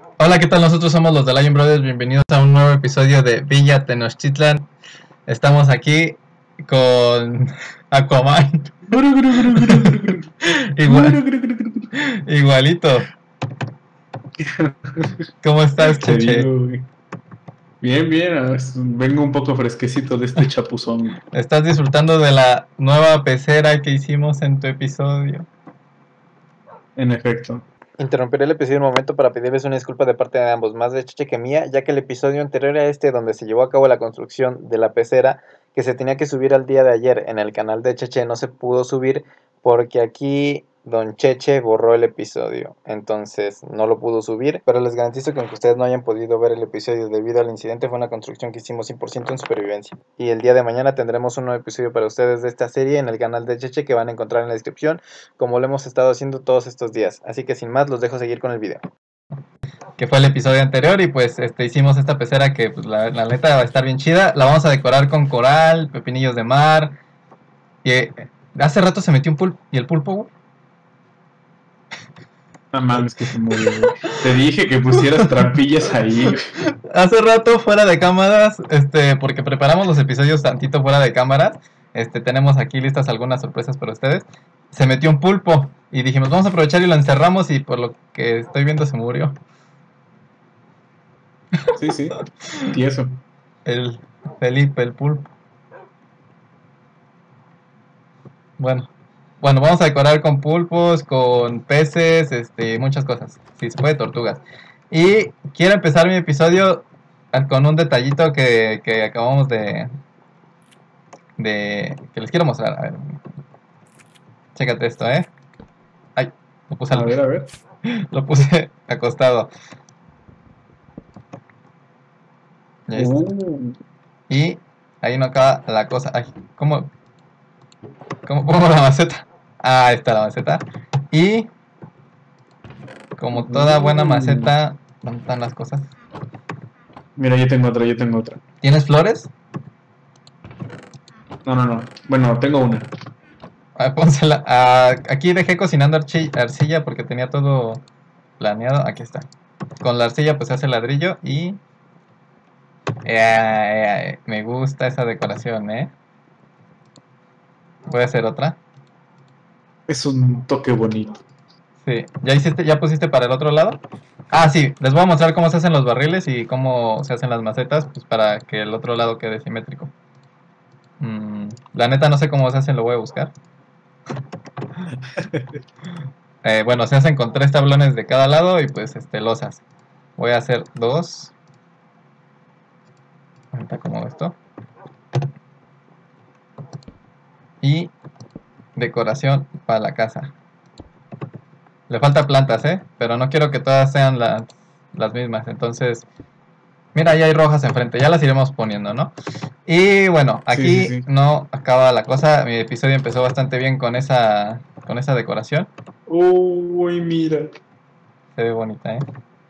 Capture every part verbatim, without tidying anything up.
Hola, ¿qué tal? Nosotros somos los de Lion Brothers. Bienvenidos a un nuevo episodio de Villa Tenochtitlan. Estamos aquí con Aquaman. Guru, guru, guru, guru, guru, guru. Igual, Guru, guru, guru, guru, guru. igualito. ¿Cómo estás, Te Cheche? digo, güey. Bien, bien, a ver, vengo un poco fresquecito de este chapuzón. ¿Estás disfrutando de la nueva pecera que hicimos en tu episodio? En efecto. Interrumpiré el episodio un momento para pedirles una disculpa de parte de ambos, más de Cheche que mía, ya que el episodio anterior a este, donde se llevó a cabo la construcción de la pecera, que se tenía que subir al día de ayer en el canal de Cheche, no se pudo subir porque aquí Don Cheche borró el episodio, entonces no lo pudo subir, pero les garantizo que aunque ustedes no hayan podido ver el episodio debido al incidente, fue una construcción que hicimos cien por ciento en supervivencia. Y el día de mañana tendremos un nuevo episodio para ustedes de esta serie en el canal de Cheche que van a encontrar en la descripción, como lo hemos estado haciendo todos estos días. Así que sin más, los dejo seguir con el video. Que fue el episodio anterior y pues este hicimos esta pecera que pues la, la neta va a estar bien chida. La vamos a decorar con coral, pepinillos de mar. Y eh, hace rato se metió un pulpo. ¿Y el pulpo, güey? No mames, que se murió, güey. Te dije que pusieras trampillas ahí. Hace rato fuera de cámaras, este, porque preparamos los episodios tantito fuera de cámaras, este, tenemos aquí listas algunas sorpresas para ustedes. Se metió un pulpo y dijimos vamos a aprovechar y lo encerramos y por lo que estoy viendo se murió. Sí, sí. Tieso. El Felipe, el pulpo. Bueno, bueno, vamos a decorar con pulpos, con peces, este, muchas cosas. Si se puede, tortugas. Y quiero empezar mi episodio con un detallito que, que acabamos de, de... que les quiero mostrar. A ver. Chécate esto, ¿eh? Ay, lo puse, A al- ver, a ver. lo puse acostado. Ya está. Uh, Y ahí no acaba la cosa. Ay, ¿cómo, cómo pongo la maceta? Ah, ahí está la maceta. Y como toda buena maceta, ¿dónde están las cosas? mira, yo tengo otra, yo tengo otra. ¿Tienes flores? No, no, no. Bueno, tengo una. Ah, pónsela. Ah, aquí dejé cocinando archi- arcilla porque tenía todo planeado. Aquí está. Con la arcilla pues se hace ladrillo y... eh, eh, eh, me gusta esa decoración, ¿eh? Voy a hacer otra. Es un toque bonito. Sí. ¿Ya hiciste, ya pusiste para el otro lado? Ah, sí. Les voy a mostrar cómo se hacen los barriles y cómo se hacen las macetas, pues para que el otro lado quede simétrico. Mm, la neta no sé cómo se hacen, lo voy a buscar. Eh, bueno, se hacen con tres tablones de cada lado y pues este losas. Voy a hacer dos. Ahorita como esto. Y decoración para la casa. Le falta plantas, ¿eh? Pero no quiero que todas sean las, las mismas. Entonces, mira, ya hay rojas enfrente. Ya las iremos poniendo, ¿no? Y bueno, aquí Sí, sí, sí. no acaba la cosa. Mi episodio empezó bastante bien con esa, con esa decoración. Uy, mira. Se ve bonita, ¿eh?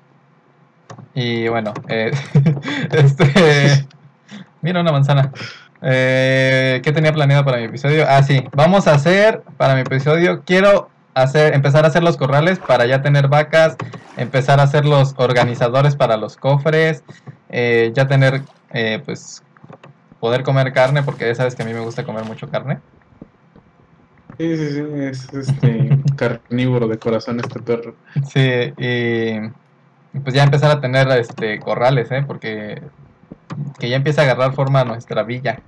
Y bueno, eh, este... Mira una manzana. Eh, ¿Qué tenía planeado para mi episodio? Ah, sí. Vamos a hacer, para mi episodio, quiero hacer, empezar a hacer los corrales para ya tener vacas, empezar a hacer los organizadores para los cofres, eh, ya tener, eh, pues, poder comer carne, porque ya sabes que a mí me gusta comer mucho carne. Sí, sí, sí. Es este carnívoro de corazón este perro. Sí, y y pues ya empezar a tener este corrales, ¿eh? Porque que ya empieza a agarrar forma nuestra villa.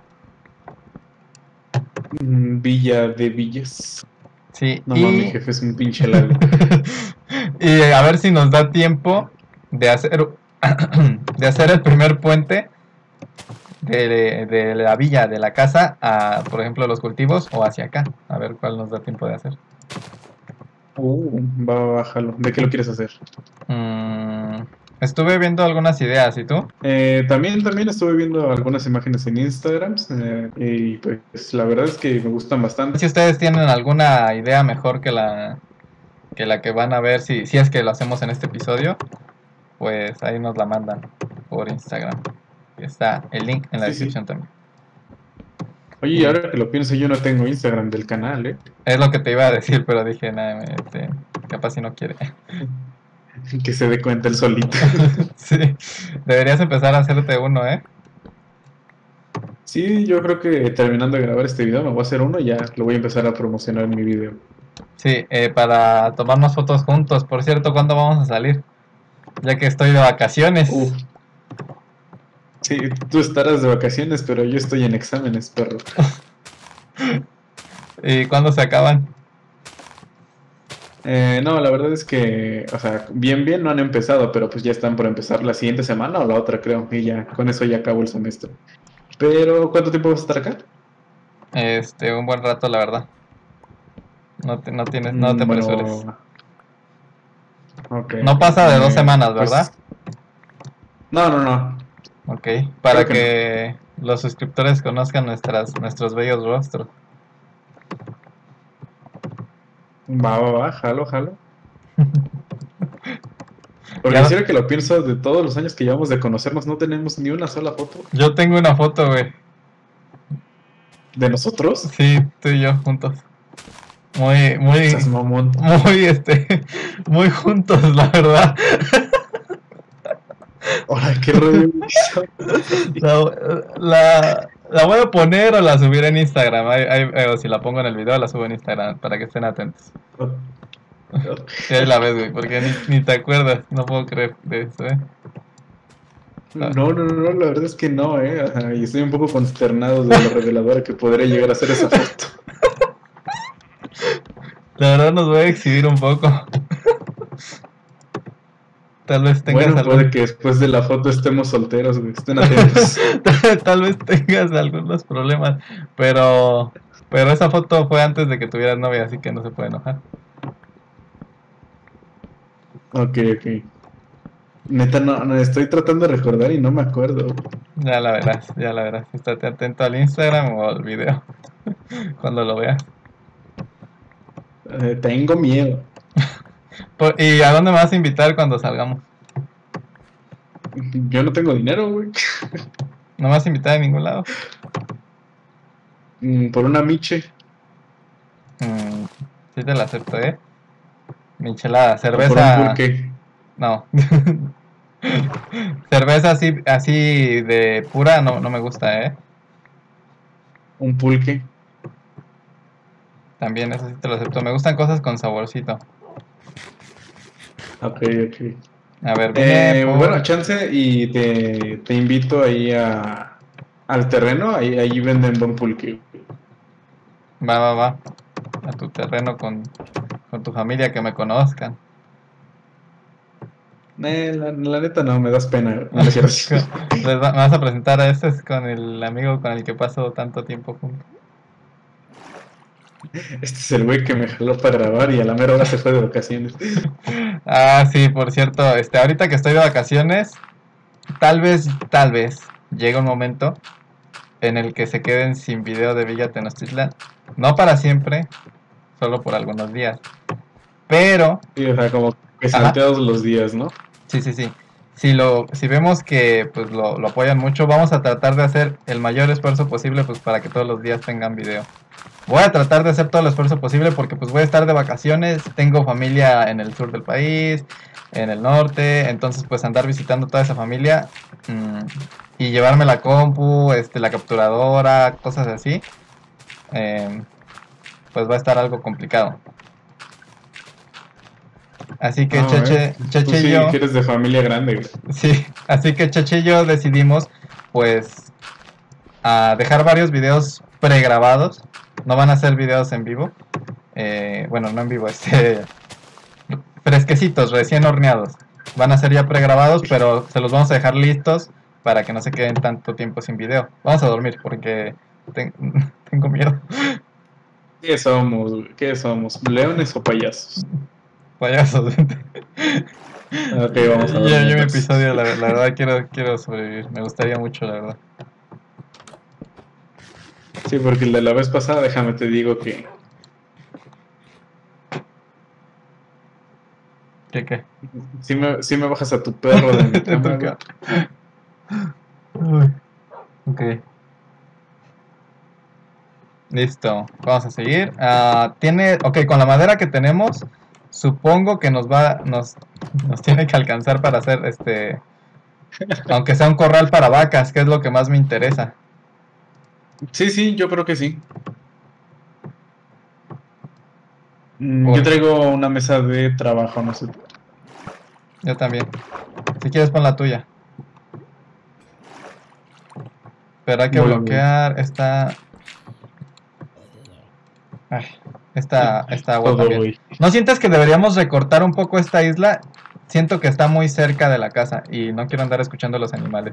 Mm, Villa de Villas. Sí, No y... mames, jefe, es un pinche lago. y a ver si nos da tiempo de hacer de hacer el primer puente de, de, de la villa, de la casa, a, por ejemplo, los cultivos o hacia acá. A ver cuál nos da tiempo de hacer. Uh, va, bájalo. ¿De qué lo quieres hacer? Mm, estuve viendo algunas ideas, ¿y tú? Eh, también, también estuve viendo algunas imágenes en Instagram eh, y pues la verdad es que me gustan bastante. Si ustedes tienen alguna idea mejor que la que la que van a ver, si, si es que lo hacemos en este episodio, pues ahí nos la mandan por Instagram. Está el link en la Sí, sí. descripción también. Oye, y ahora que lo pienso, yo no tengo Instagram del canal, ¿eh? Es lo que te iba a decir, pero dije, nada, este, capaz si no quiere. Que se dé cuenta el solito. Sí, deberías empezar a hacerte uno, ¿eh? Sí, yo creo que terminando de grabar este video me voy a hacer uno y ya lo voy a empezar a promocionar en mi video. Sí, eh, para tomarnos fotos juntos. Por cierto, ¿cuándo vamos a salir? Ya que estoy de vacaciones. Uf. Sí, tú estarás de vacaciones, pero yo estoy en exámenes, perro. ¿Y cuándo se acaban? Eh, no, la verdad es que, o sea, bien, bien no han empezado, pero pues ya están por empezar la siguiente semana o la otra, creo, y ya, con eso ya acabo el semestre. Pero, ¿cuánto tiempo vas a estar acá? Este, un buen rato, la verdad. No te, no tienes, no te Mm, apresures. bueno, ok. No pasa de dos Eh, semanas, pues, ¿verdad? no, no, no. Ok, para Creo que que los suscriptores conozcan nuestras, nuestros bellos rostros. Va, va, va, jalo, jalo. Porque Ya, quisiera que lo pienso, de todos los años que llevamos de conocernos, no tenemos ni una sola foto yo tengo una foto, güey. de nosotros. Sí, tú y yo juntos. Muy, muy, Esas mamón. muy, este, muy juntos, la verdad. Ahora, qué rollo. La, la, la voy a poner o la subiré en Instagram. Ahí- ahí- eh, o si la pongo en el video, la subo en Instagram para que estén atentos. Y ahí la ves, güey, porque ni, ni te acuerdas. No puedo creer de eso, ¿eh? No, no, no, no, la verdad es que no, eh. Ajá, y estoy un poco consternado de lo reveladora que podría llegar a ser esa foto. La verdad nos voy a exhibir un poco. Tal vez tengas Bueno, algún... puede que después de la foto estemos solteros, güey. Estén atentos. Tal vez tengas algunos problemas, pero pero esa foto fue antes de que tuvieras novia, así que no se puede enojar. Ok, ok. Neta, no, no, estoy tratando de recordar y no me acuerdo. Ya la verás, ya la verás. Estate atento al Instagram o al video cuando lo veas. Eh, tengo miedo. Por- ¿Y a dónde me vas a invitar cuando salgamos? Yo no tengo dinero, güey. ¿No me vas a invitar a ningún lado? Mm, Por una miche. Mm, sí te la acepto, ¿eh? Michelada, O por un cerveza... pulque. No. Cerveza así, así de pura no, no me gusta, ¿eh? Un pulque. También eso sí te lo acepto. Me gustan cosas con saborcito. Ok, ok. A ver, vine Eh, por... bueno, chance y te, te invito ahí a, al terreno. Ahí, ahí venden buen pulque. Va, va, va. A tu terreno con, con tu familia, que me conozcan. Eh, la, la neta no, me das pena. No es cierto. Les va- me vas a presentar a este es con el amigo con el que paso tanto tiempo juntos. Este es el güey que me jaló para grabar y a la mera hora se fue de vacaciones. Ah, sí, por cierto, este, ahorita que estoy de vacaciones, tal vez, tal vez, llega un momento en el que se queden sin video de Villa Tenochtitlan. No para siempre, solo por algunos días. Pero, Sí, o sea, como que Ajá. salteados los días, ¿no? sí, sí, sí. Si lo, si vemos que pues lo, lo apoyan mucho, vamos a tratar de hacer el mayor esfuerzo posible pues para que todos los días tengan video. Voy a tratar de hacer todo el esfuerzo posible porque pues voy a estar de vacaciones, tengo familia en el sur del país, en el norte, entonces pues andar visitando toda esa familia mmm, y llevarme la compu, este, la capturadora, cosas así, eh, pues va a estar algo complicado. Así que No, Cheche, eh. Tú Cheche sí y yo... que eres de familia grande, güey. Sí, así que Cheche y yo decidimos, pues, a dejar varios videos pregrabados. No van a ser videos en vivo. Eh, bueno, no en vivo, este, fresquecitos, recién horneados. Van a ser ya pregrabados, pero se los vamos a dejar listos para que no se queden tanto tiempo sin video. Vamos a dormir porque ten- tengo miedo. ¿Qué somos, güey? ¿Qué somos? ¿Leones o payasos? Payasos. Ok, vamos a Yo, dormir yo mi entonces. episodio, la, la verdad, quiero, quiero sobrevivir. Me gustaría mucho, la verdad. Sí, porque el de la vez pasada, déjame te digo que ¿Qué, qué? sí me, sí me bajas a tu perro de mi cama, güey. Uy, ok. Listo. Vamos a seguir. Ah, tiene, ok, con la madera que tenemos, supongo que nos va, nos, Nos tiene que alcanzar para hacer este... Aunque sea un corral para vacas, que es lo que más me interesa. Sí, sí, yo creo que sí. Mm, Por- Yo traigo una mesa de trabajo, no sé. Yo también. Si quieres pon la tuya. Pero hay que Voy, voy. bloquear esta... Ay, esta, esta agua Todo también. voy. ¿No sientes que deberíamos recortar un poco esta isla? Siento que está muy cerca de la casa y no quiero andar escuchando los animales.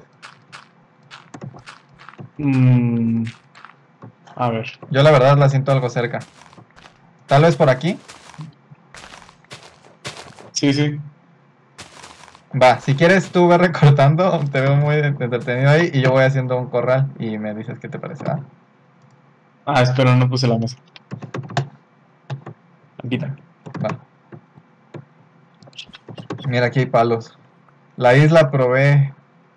Mm, a ver. Yo la verdad la siento algo cerca. Tal vez por aquí. Sí, sí. Va, si quieres tú ve recortando, te veo muy entretenido ahí y yo voy haciendo un corral y me dices qué te parece, ¿va? Ah, espera, no puse la mesa. Aquí está. Va. Mira, aquí hay palos. La isla provee...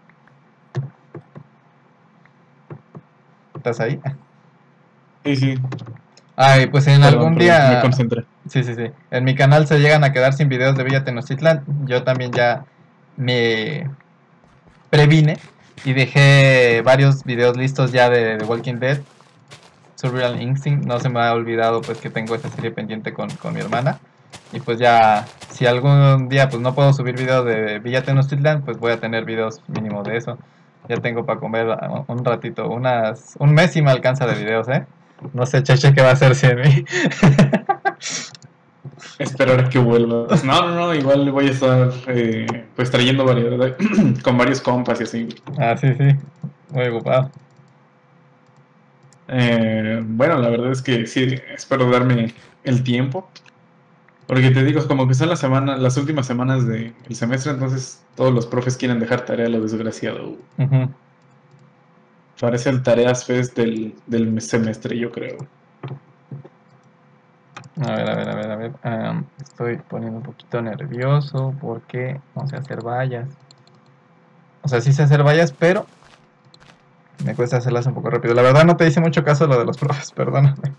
¿Estás ahí? Sí, sí. Ay, pues en Perdón, algún perdón, día... me concentré. Sí, sí, sí. En mi canal se llegan a quedar sin videos de Villa Tenochtitlan. Yo también ya me previne y dejé varios videos listos ya de The Walking Dead, Survival Instinct. No se me ha olvidado pues que tengo esa serie pendiente con, con mi hermana. Y pues ya, si algún día pues no puedo subir videos de Villa Tenochtitlan, pues voy a tener videos mínimo de eso. Ya tengo para comer un ratito, unas, un mes y me alcanza de videos, ¿eh? No sé, Cheche, qué va a hacer sin mí. Esperar que vuelvas. No, no, no, igual voy a estar eh, pues trayendo variedad con varios compas y así. Ah, sí, sí, muy ocupado. Eh, bueno, la verdad es que sí, espero darme el tiempo. Porque te digo, como que son las semanas, las últimas semanas del semestre, entonces todos los profes quieren dejar tarea a lo desgraciado. Uh-huh. Parece el tareas fest del, del semestre, yo creo. A ver, a ver, a ver, a ver. Um, estoy poniendo un poquito nervioso porque no sé hacer vallas. O sea, sí sé hacer vallas, pero me cuesta hacerlas un poco rápido. La verdad no te hice mucho caso lo de los profes, perdóname.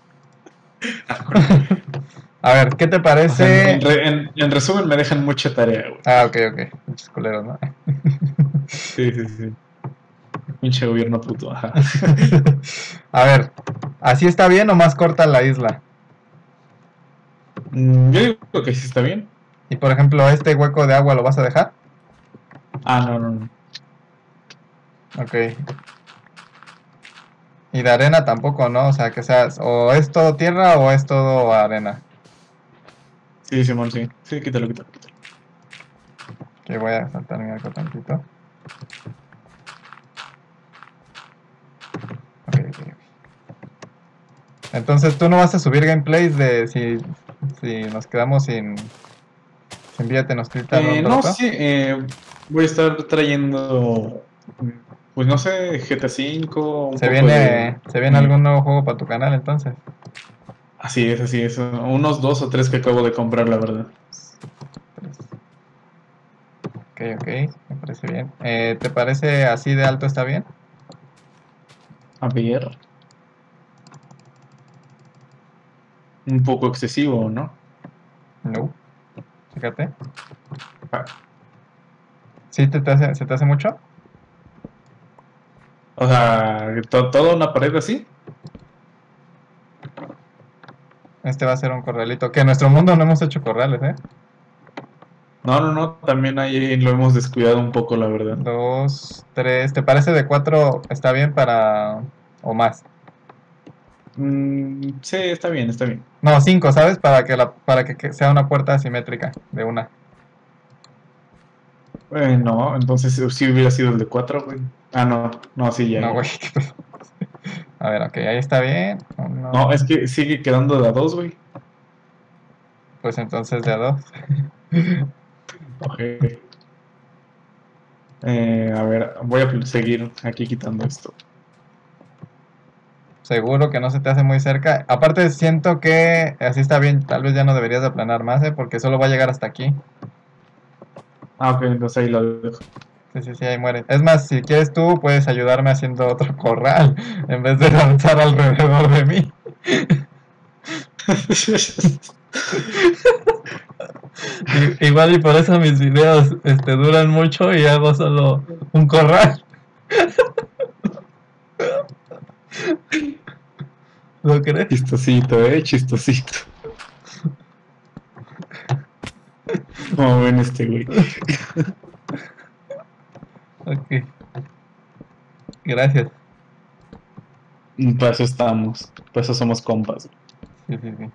A ver, ¿qué te O sea, parece? en, re- en- en resumen, me dejan mucha tarea, güey. Ah, ok, ok. Muchos culeros, ¿no? Sí, sí, sí. Pinche gobierno puto, ajá. A ver, ¿así está bien o más corta la isla? Mm, Yo digo que sí está bien. Y por ejemplo, ¿este hueco de agua lo vas a dejar? Ah, no, no, no. Ok. Y de arena tampoco, ¿no? O sea, que seas, o es todo tierra o es todo arena. Sí, Simón, sí. Sí, quítalo, quítalo, quítalo. Que voy a saltar mi arco tantito. Ok, ok, ok. Entonces tú no vas a subir gameplays de si, si nos quedamos sin, sin Villa Tenochtitlan Eh, un no, rato. sí, eh, voy a estar trayendo, pues no sé, G T A cinco, un Se poco viene, de... se viene mm, algún nuevo juego para tu canal entonces. Así es, así es. Unos dos o tres que acabo de comprar, la verdad. Ok, ok, me parece bien. Eh, ¿te parece así de alto está bien? A ver. Un poco excesivo, ¿no? No. Fíjate. Ah, ¿Sí te, te hace, se te hace mucho? O sea, to- toda una pared así. Este va a ser un corralito. Que en nuestro mundo no hemos hecho corrales, ¿eh? No, no, no, también ahí lo hemos descuidado un poco, la verdad. Dos, tres. ¿Te parece de cuatro está bien para... o más? Mm, sí, está bien, está bien. No, cinco, ¿sabes? Para que, la, para que, que sea una puerta asimétrica de una. Eh, no, entonces sí hubiera sido el de cuatro, güey. Ah, no, no, sí, ya, No, ya. güey. ¿Qué pedo? A ver, ok, ahí está bien. Uno, No, es que sigue quedando de a dos, güey. pues entonces de a dos. Ok. Eh, a ver, voy a seguir aquí quitando esto. Seguro que no se te hace muy cerca. Aparte siento que así está bien. Tal vez ya no deberías de aplanar más, ¿eh? Porque solo va a llegar hasta aquí. Ah, ok, entonces ahí lo dejo. Sí, sí, sí, ahí muere. Es más, si quieres tú, puedes ayudarme haciendo otro corral en vez de lanzar alrededor de mí. I- igual y por eso mis videos este, duran mucho y hago solo un corral. ¿Lo crees? Chistosito, eh, chistosito. Como ven este güey. Ok. Gracias. Para eso estamos. Para eso somos compas. Sí, sí, sí.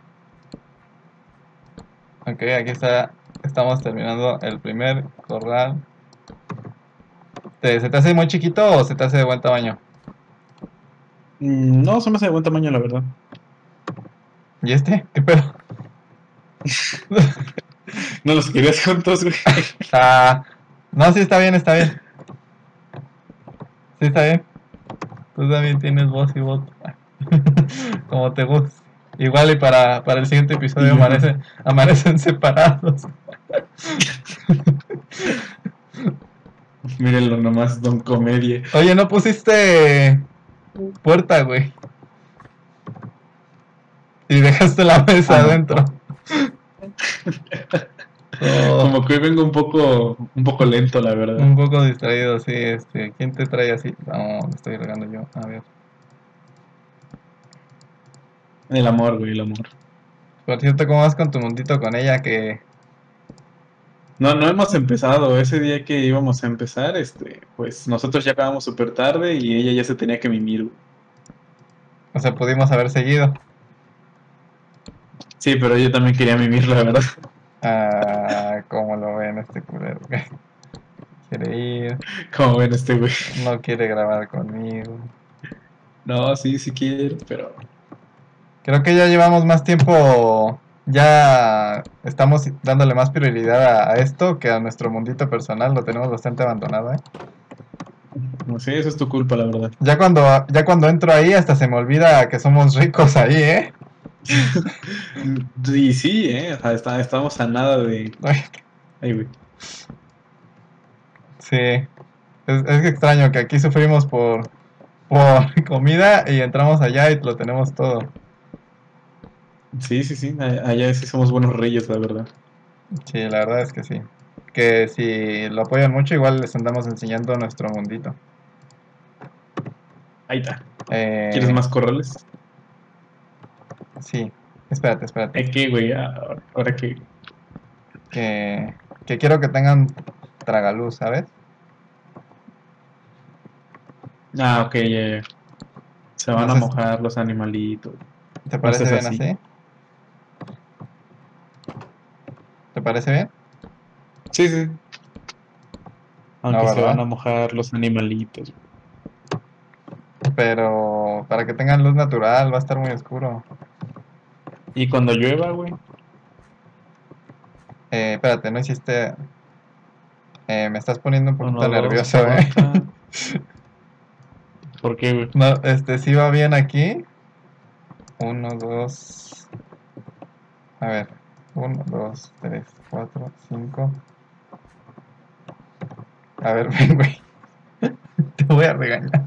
Ok, aquí está. Estamos terminando el primer corral. ¿Te- ¿Se te hace muy chiquito o se te hace de buen tamaño? Mm, No, se me hace de buen tamaño, la verdad. ¿Y este? ¿Qué pedo? No los querías juntos, güey. Ah, no, sí está bien, está bien. Sí está bien. Tú también tienes voz y voto. Como te gusta. Igual y para, para el siguiente episodio amanecen, amanecen separados. Mírenlo nomás, Don Comedia. Oye, no pusiste puerta, güey. Y dejaste la mesa Ah, no. adentro. Oh, Como que hoy vengo un poco, un poco lento, la verdad. un poco distraído, sí. Este, ¿quién te trae así? No, me estoy regando yo. A ver. El amor, güey, el amor. Por cierto, ¿cómo vas con tu mundito con ella? Que, No, no hemos empezado. Ese día que íbamos a empezar, este, pues nosotros ya acabamos súper tarde y ella ya se tenía que mimir, güey. o sea, pudimos haber seguido. Sí, pero yo también quería mimir, la verdad. Ah, ¿cómo lo ven este culero? Quiere ir, Como ven este güey. no quiere grabar conmigo. No, sí, sí quiero, pero... Creo que ya llevamos más tiempo, ya estamos dándole más prioridad a, a esto que a nuestro mundito personal, lo tenemos bastante abandonado, ¿eh? No sé, eso es tu culpa, la verdad. Ya cuando, ya cuando entro ahí hasta se me olvida que somos ricos ahí, ¿eh? Y sí, ¿eh? O sea, está- estamos a nada de... Ay, güey. Sí, es, es extraño que aquí sufrimos por, por comida y entramos allá y lo tenemos todo. Sí, sí, sí. a- Allá sí somos buenos reyes, la verdad. Sí, la verdad es que sí. Que si lo apoyan mucho, igual les andamos enseñando nuestro mundito. Ahí está. Eh, ¿Quieres más corrales? Sí, espérate, espérate. ¿Eh, qué, güey? Ahora, ahora qué. Que, que quiero que tengan tragaluz, ¿sabes? Ah, ok, ya, ya. Se van No a sé si- mojar los animalitos. ¿Te No parece seas bien así. así? ¿Te parece bien? Sí, sí. Aunque No, se van ¿verdad? a mojar los animalitos. Pero para que tengan luz natural va a estar muy oscuro. Y cuando llueva, güey. Eh, espérate, no hiciste... Eh, me estás poniendo un poquito Uno, dos, nervioso, ¿eh? cuatro. ¿Por qué, güey? No, este, sí va bien aquí. Uno, dos... A ver. Uno, dos, tres, cuatro, cinco... A ver, ven, güey. Te voy a regañar.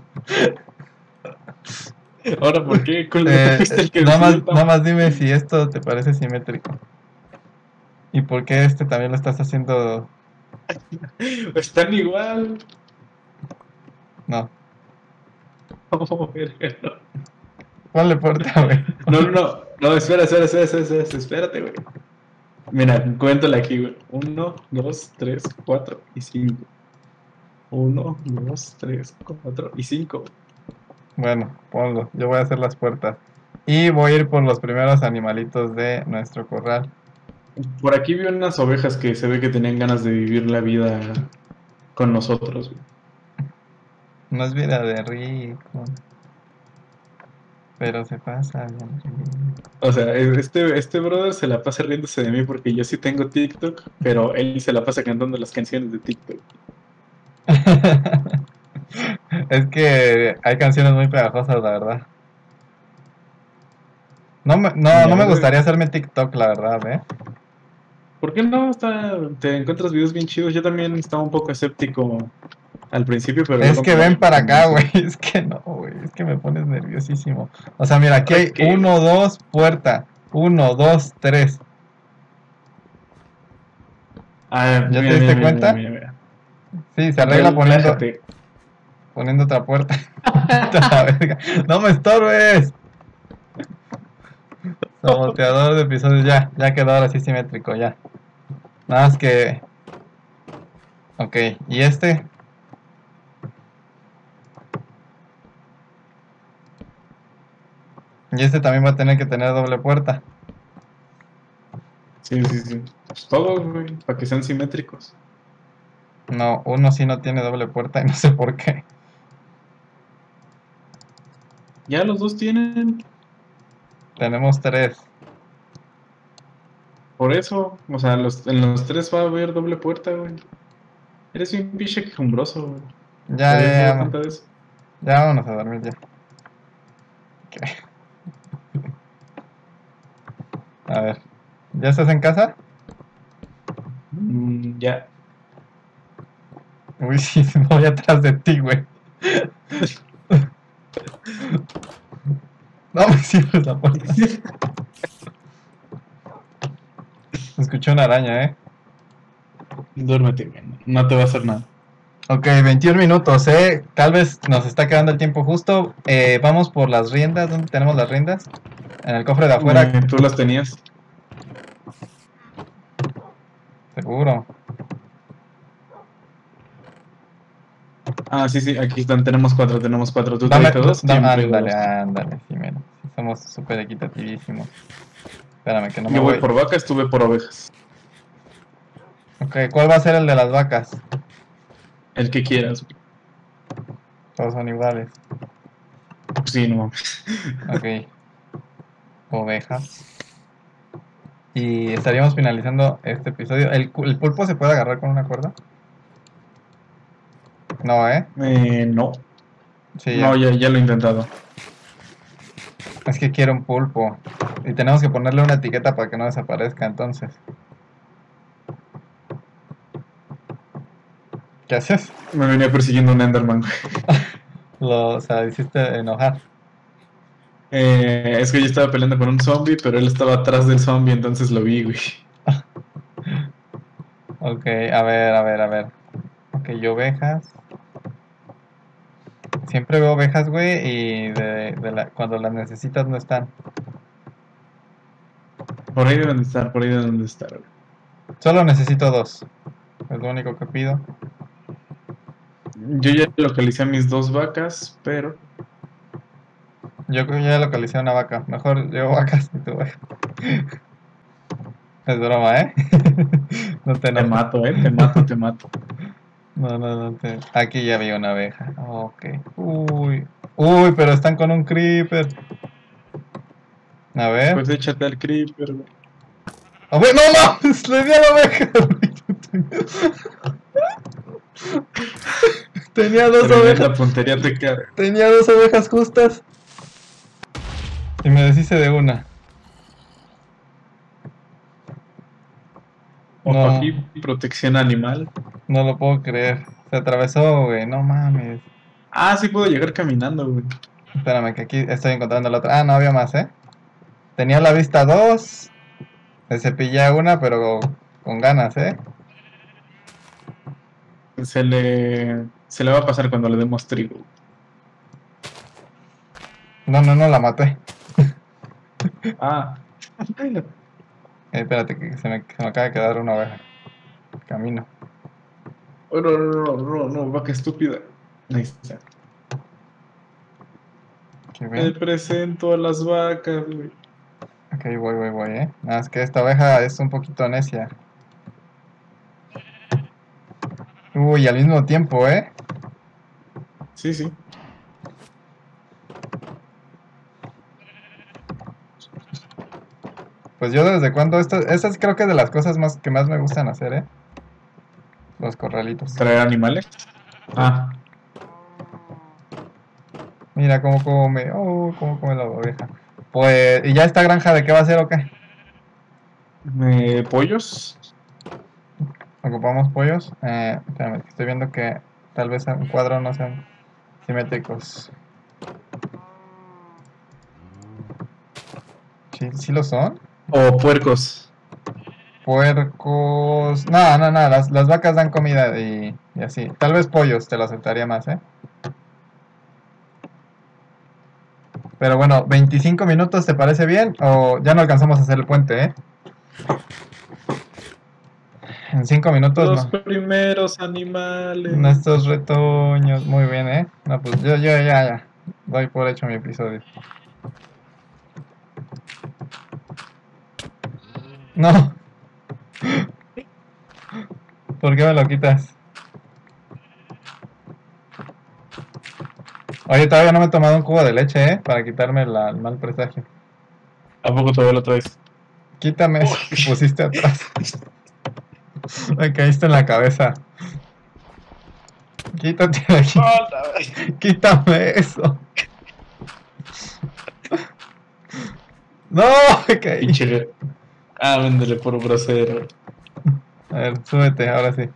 Ahora, ¿por qué? ¿Cuál Eh, fuiste el que nada decidió más, el nada más tamaño? dime si esto te parece simétrico. ¿Y por qué este también lo estás haciendo? Están igual. No. Oh, verga, no. Ponle puerta, güey. No, no, no. No, espera, espera, espera, espera, espera, espérate, güey. Mira, cuéntale aquí, güey. Uno, dos, tres, cuatro y cinco. Uno, dos, tres, cuatro y cinco. Bueno, ponlo. Yo voy a hacer las puertas. Y voy a ir por los primeros animalitos de nuestro corral. Por aquí vi unas ovejas que se ve que tenían ganas de vivir la vida con nosotros, güey. No es vida de rico. Pero se pasa bien rico. O sea, este, este brother se la pasa riéndose de mí porque yo sí tengo TikTok, pero él se la pasa cantando las canciones de TikTok. Es que hay canciones muy pegajosas, la verdad. No me, no, Ya, no me güey. gustaría hacerme TikTok, la verdad, ¿eh? ¿Por qué no? Está, te encuentras videos bien chidos. Yo también estaba un poco escéptico al principio, pero Es luego que me ven para acá, convencí. güey. Es que no, güey. Es que me pones nerviosísimo. O sea, mira, aquí ¿Ahora hay qué? uno, dos, puerta. Uno, dos, tres. Ah, ¿Ya te mira, diste mira, cuenta? mira, mira, mira. Sí, se arregla poniendo, Relájate. poniendo otra puerta. Vete a la verga. ¡No me estorbes! Saboteador de episodios, ya, ya quedó ahora sí simétrico, ya. Nada más que... Ok, ¿y este? Y este también va a tener que tener doble puerta. Sí, sí, sí. Pues todos, güey, para que sean simétricos. No, uno sí no tiene doble puerta y no sé por qué. Ya los dos tienen. Tenemos tres. Por eso, o sea, los, en los tres va a haber doble puerta, güey. Eres un pinche quejumbroso, güey. ¿Te Ya, habías ya, dado ya, cuenta de eso? ya vámonos a dormir ya. Ok. A ver, ¿ya estás en casa? Mm, ya. Uy, sí, voy atrás de ti, güey. No me cierres la puerta. Escuché una araña, ¿eh? Duérmete, güey. No te va a hacer nada. Ok, veintiún minutos, ¿eh? Tal vez nos está quedando el tiempo justo. Eh, vamos por las riendas. ¿Dónde tenemos las riendas? En el cofre de afuera, Eh, ¿Tú las tenías? seguro. Ah, sí, sí, aquí están. Tenemos cuatro, tenemos cuatro. Tú Dame, trajiste da- dos, da- siempre ándale, dos. ándale, sí, mira. Sí, somos súper equitativísimos. Espérame, que no me Yo voy voy. por vacas, tú ve por ovejas. Ok, ¿cuál va a ser el de las vacas? El que quieras. Todos son iguales. Sí, no mames. Ok, ovejas. Y estaríamos finalizando este episodio. ¿El, cu- el pulpo se puede agarrar con una cuerda? No, ¿eh? Eh, no. Sí, No, ya. ya, ya lo he intentado. Es que quiero un pulpo. Y tenemos que ponerle una etiqueta para que no desaparezca, entonces. ¿Qué haces? Me venía persiguiendo un Enderman, güey. Lo, o sea, hiciste enojar. Eh, es que yo estaba peleando con un zombie, pero él estaba atrás del zombie, entonces lo vi, güey. Ok, a ver, a ver, a ver. Ok, y ovejas. Siempre veo ovejas, güey, y de, de la, cuando las necesitas no están. Por ahí deben de estar, por ahí deben de estar, güey. Solo necesito dos. Es lo único que pido. Yo ya localicé a mis dos vacas, pero Yo creo que ya localicé una vaca. Mejor llevo vacas que tu vaca. Es broma, ¿eh? No te te enojes. mato, eh, te mato, te mato. No, no, no te... Aquí ya vi una abeja. Ok. Uy. Uy, pero están con un creeper. A ver. Pues échate al creeper, güey. A ver, no mames, le di a la abeja. Tenía dos Tremenda ovejas. puntería te queda. Tenía dos ovejas justas. Y me deshice de una. Ojo No, aquí, protección animal. no lo puedo creer. Se atravesó, güey. No mames. Ah, sí puedo llegar caminando, güey. Espérame, que aquí estoy encontrando la otra. Ah, no había más, ¿eh? Tenía a la vista dos. Le cepillé a una, pero con ganas, ¿eh? Se le, se le va a pasar cuando le demos trigo. No, no, no, la maté. Ah, Eh, espérate, que se me, se me acaba de quedar una oveja. Camino. oh, no, no, no, no, no, vaca estúpida. Ahí está. Aquí Te ven. presento a las vacas, güey. Ok, voy, voy, voy, ¿eh? Nada, es que esta oveja es un poquito necia. Uy, al mismo tiempo, ¿eh? Sí, sí. Pues yo desde cuando esto, estas creo que es de las cosas más que más me gustan hacer, ¿eh? Los corralitos. Traer animales. Ah, Mira cómo come, oh, cómo come la oveja. Pues, ¿y ya esta granja de qué va a ser o qué? eh, pollos. ¿Ocupamos pollos? Eh, espérame, que estoy viendo que tal vez un cuadro no sean simétricos. ¿Sí, sí lo son? O puercos. puercos... No, no, no, las, las vacas dan comida y, y así. Tal vez pollos, te lo aceptaría más, ¿eh? Pero bueno, veinticinco minutos, ¿te parece bien? O ya no alcanzamos a hacer el puente, ¿eh? En cinco minutos Los no. primeros animales. Nuestros retoños, muy bien, ¿eh? No, pues yo, yo ya, ya. Doy por hecho mi episodio. No. ¿Por qué me lo quitas? Oye, todavía no me he tomado un cubo de leche, ¿eh? Para quitarme la- el mal presagio. ¿A poco todavía lo traes? Quítame eso que pusiste atrás. Me caíste en la cabeza. Quítate de aquí. Quítame eso. No, me caí. Pinche. Ah, véndele por grosero. A ver, súbete, ahora sí.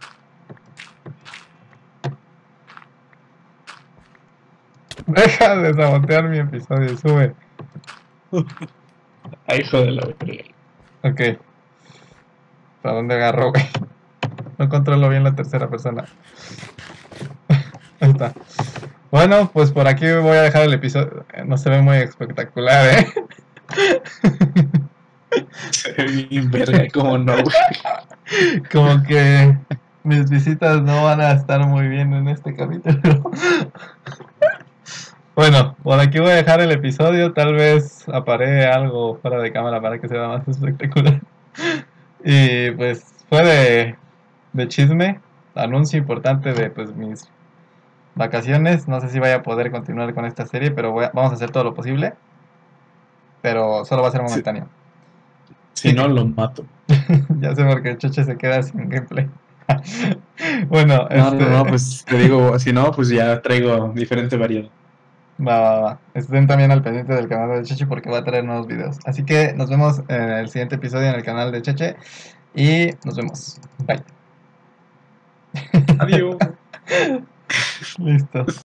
Deja de sabotear mi episodio, sube. Ay, hijo de la verga. Ok. ¿Para dónde agarro, güey? No controlo bien la tercera persona. Ahí está. Bueno, pues por aquí voy a dejar el episodio. No se ve muy espectacular, ¿eh? Se ve bien verga, como no, güey. Como que mis visitas no van a estar muy bien en este capítulo. Bueno, por aquí voy a dejar el episodio. Tal vez aparee algo fuera de cámara para que sea más espectacular. Y pues fue de, de chisme, anuncio importante de pues mis vacaciones. No sé si vaya a poder continuar con esta serie, pero voy a- vamos a hacer todo lo posible. Pero solo va a ser Si, momentáneo. si no, lo mato. Ya sé por qué Choche se queda sin gameplay. Bueno, No, no, no, este. pues te digo, si no, pues ya traigo diferente variedad. Va, va, va. Estén también al pendiente del canal de Cheche porque va a traer nuevos videos. Así que nos vemos en el siguiente episodio en el canal de Cheche. Y nos vemos. Bye. Adiós. Listo.